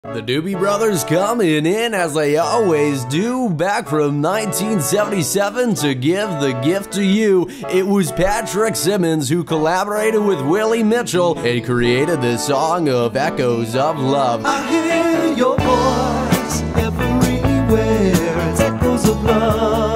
The Doobie Brothers coming in as they always do, back from 1977 to give the gift to you. It was Patrick Simmons who collaborated with Willie Mitchell and created this song of Echoes of Love. I hear your voice everywhere, it's echoes of love.